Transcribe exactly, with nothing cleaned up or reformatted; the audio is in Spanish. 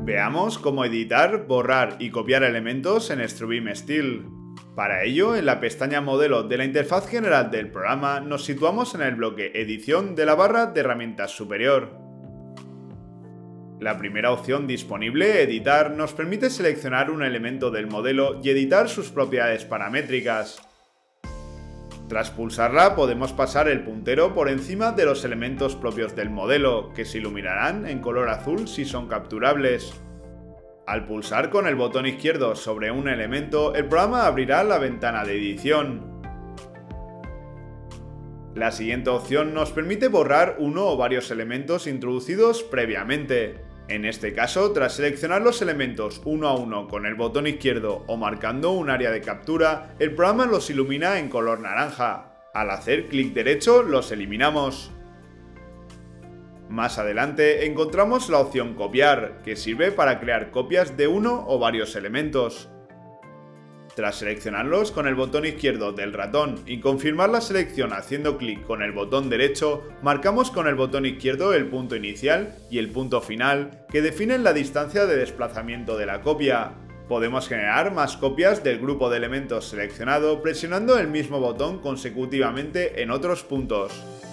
Veamos cómo editar, borrar y copiar elementos en Strubeam Steel. Para ello, en la pestaña Modelo de la interfaz general del programa, nos situamos en el bloque Edición de la barra de herramientas superior. La primera opción disponible, Editar, nos permite seleccionar un elemento del modelo y editar sus propiedades paramétricas. Tras pulsarla podemos pasar el puntero por encima de los elementos propios del modelo, que se iluminarán en color azul si son capturables. Al pulsar con el botón izquierdo sobre un elemento, el programa abrirá la ventana de edición. La siguiente opción nos permite borrar uno o varios elementos introducidos previamente. En este caso, tras seleccionar los elementos uno a uno con el botón izquierdo o marcando un área de captura, el programa los ilumina en color naranja. Al hacer clic derecho, los eliminamos. Más adelante encontramos la opción Copiar, que sirve para crear copias de uno o varios elementos. Tras seleccionarlos con el botón izquierdo del ratón y confirmar la selección haciendo clic con el botón derecho, marcamos con el botón izquierdo el punto inicial y el punto final, que definen la distancia de desplazamiento de la copia. Podemos generar más copias del grupo de elementos seleccionado presionando el mismo botón consecutivamente en otros puntos.